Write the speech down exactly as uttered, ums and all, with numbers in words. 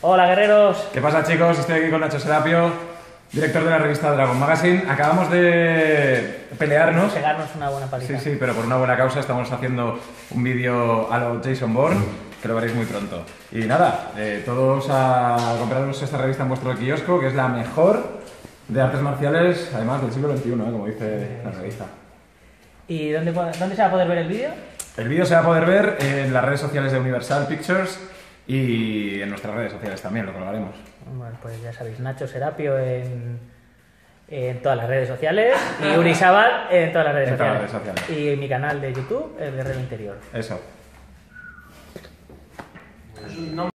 Hola guerreros. ¿Qué pasa, chicos? Estoy aquí con Nacho Serapio, director de la revista Dragon Magazine. Acabamos de pelearnos. Pegarnos una buena paliza. Sí, sí, pero por una buena causa. Estamos haciendo un vídeo a lo Jason Bourne, que lo veréis muy pronto. Y nada, eh, todos a compraros esta revista en vuestro kiosco, que es la mejor de artes marciales, además del siglo veintiuno, ¿eh? Como dice la revista. ¿Y dónde, dónde se va a poder ver el vídeo? El vídeo se va a poder ver en las redes sociales de Universal Pictures y en nuestras redes sociales también, lo colgaremos. Bueno, pues ya sabéis, Nacho Serapio en, en todas las redes sociales y Urizábal en todas las redes, en todas sociales. las redes sociales. Y mi canal de YouTube, El Guerrero Interior. Eso.